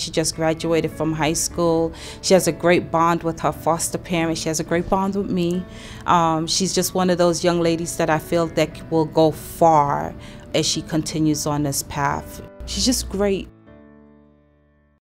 She just graduated from high school. She has a great bond with her foster parents. She has a great bond with me. She's just one of those young ladies that I feel that will go far as she continues on this path. She's just great.